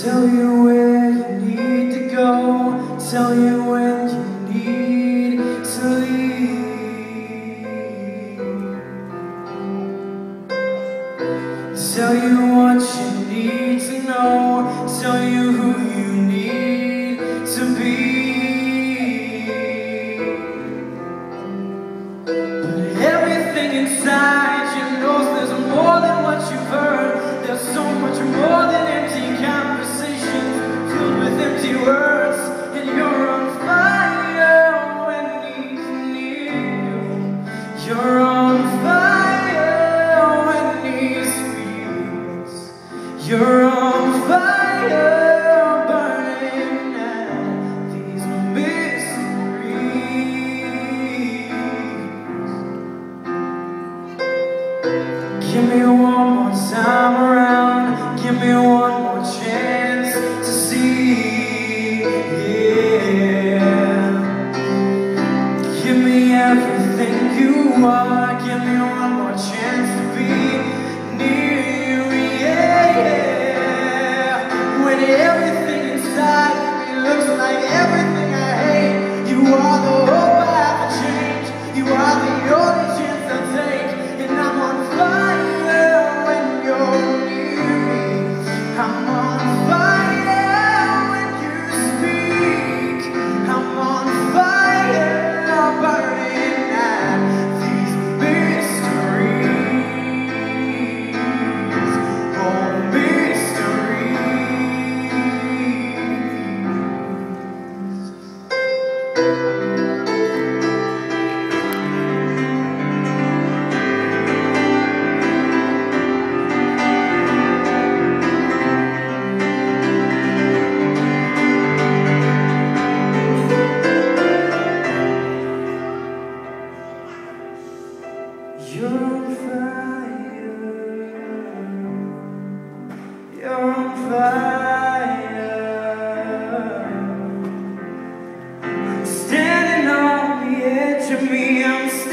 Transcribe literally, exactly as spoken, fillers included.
Tell you where you need to go, tell you when you need to leave, tell you what you need to know, tell you who you need to be. But everything inside you knows there's more than what you've heard. There's so much more than empty conversations filled with empty words, and you're on fire when he's near you. You're on fire when he speaks. You're on fire, burning at these mysteries. Give me one more time around, give me one more chance to see, yeah. Give me everything you are, give me one more chance to be near you, yeah. When everything inside me looks like everything I hate, you are the hope I have to change, you are the only chance I take, and I'm on fire. I'm on fire when you speak. I'm on fire, burning at these mysteries. Oh, you're on fire, you're on fire. I'm standing on the edge of me, I'm standing